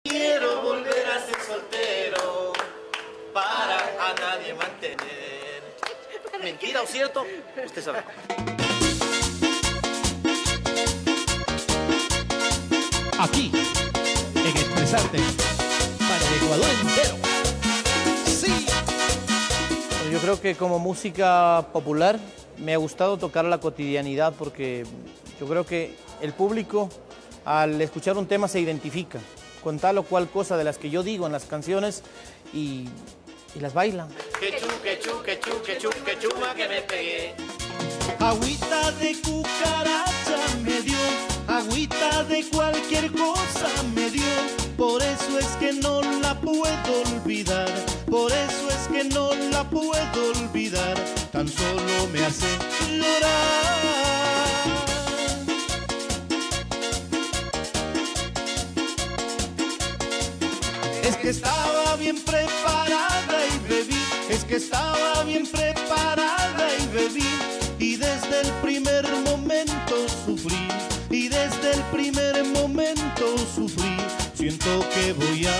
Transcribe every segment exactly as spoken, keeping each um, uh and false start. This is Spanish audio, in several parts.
Quiero volver a ser soltero para a nadie mantener. ¿Mentira o cierto? Usted sabe. Aquí, en Expresarte, para el Ecuador entero. Sí. Yo creo que como música popular me ha gustado tocar la cotidianidad porque yo creo que el público al escuchar un tema se identifica con tal o cual cosa de las que yo digo en las canciones y, y las bailan. Que chu, que chu, que chu, que chu, que chuma que me pegué. Agüita de cucaracha me dio, agüita de cualquier cosa me dio, por eso es que no la puedo olvidar, por eso es que no la puedo olvidar, tan solo me hace llorar. Es que estaba bien preparada y bebí, es que estaba bien preparada y bebí, y desde el primer momento sufrí, y desde el primer momento sufrí, siento que voy a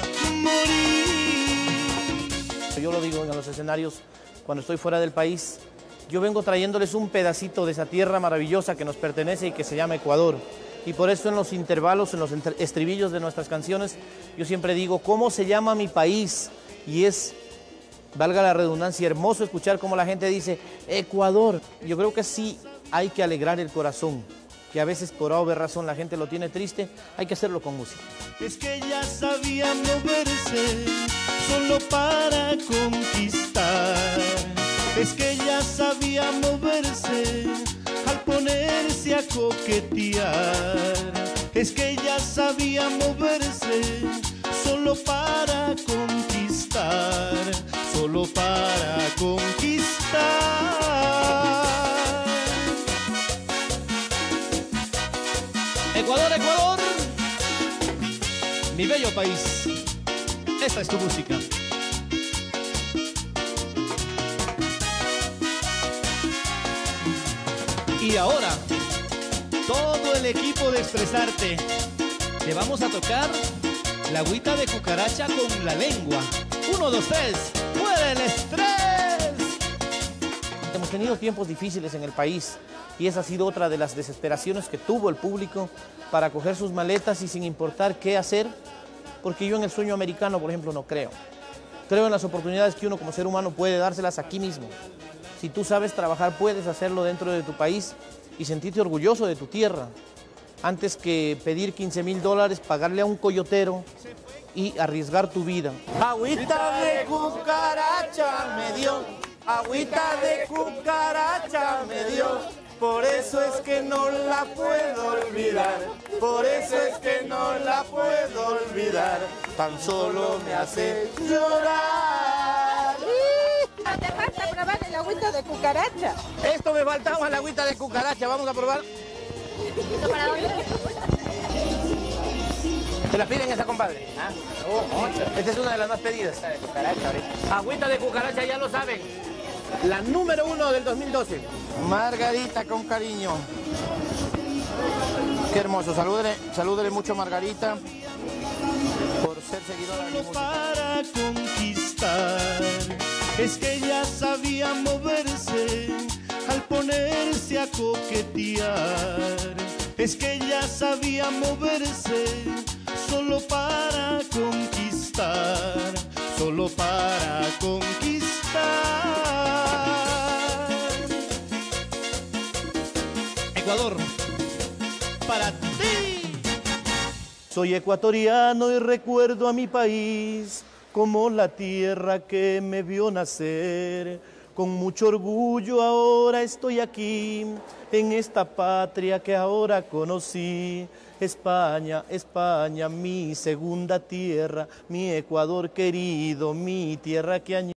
morir. Yo lo digo en los escenarios cuando estoy fuera del país, yo vengo trayéndoles un pedacito de esa tierra maravillosa que nos pertenece y que se llama Ecuador. Y por eso en los intervalos, en los estribillos de nuestras canciones, yo siempre digo, ¿cómo se llama mi país? Y es, valga la redundancia, hermoso escuchar cómo la gente dice, Ecuador. Yo creo que sí hay que alegrar el corazón, que a veces por A o B razón la gente lo tiene triste, hay que hacerlo con música. Es que ella sabía moverse solo para conquistar, es que ella sabía moverse al ponerse a coquetear, es que ella sabía moverse solo para conquistar, solo para conquistar. Ecuador, Ecuador, mi bello país, esta es tu música. Y ahora, todo el equipo de Expresarte, te vamos a tocar la agüita de cucaracha con la lengua. Uno, dos, tres, ¡fuera el estrés! Hemos tenido tiempos difíciles en el país y esa ha sido otra de las desesperaciones que tuvo el público para coger sus maletas y sin importar qué hacer, porque yo en el sueño americano, por ejemplo, no creo. Creo en las oportunidades que uno como ser humano puede dárselas aquí mismo. Si tú sabes trabajar, puedes hacerlo dentro de tu país y sentirte orgulloso de tu tierra. Antes que pedir quince mil dólares, pagarle a un coyotero y arriesgar tu vida. Agüita de cucaracha me dio, agüita de cucaracha me dio, por eso es que no la puedo olvidar, por eso es que no la puedo olvidar, tan solo me hace llorar. Te falta probar el agüita de cucaracha. Esto me faltaba, la agüita de cucaracha, vamos a probar. ¿Para dónde? ¿Te la piden esa, compadre? ¿Ah? Oh, mucho. Esta es una de las más pedidas. Agüita de cucaracha ahorita. Agüita de cucaracha, ya lo saben. La número uno del dos mil doce. Margarita con cariño. Qué hermoso. Salúdele, salúdele mucho a Margarita por ser seguidora de mi Solo música. para conquistar, es que ella sabía moverse al ponerse a coquetear, es que ella sabía moverse solo para conquistar, solo para conquistar. Ecuador, para ti. Soy ecuatoriano y recuerdo a mi país como la tierra que me vio nacer. Con mucho orgullo ahora estoy aquí, en esta patria que ahora conocí. España, España, mi segunda tierra, mi Ecuador querido, mi tierra que añoro.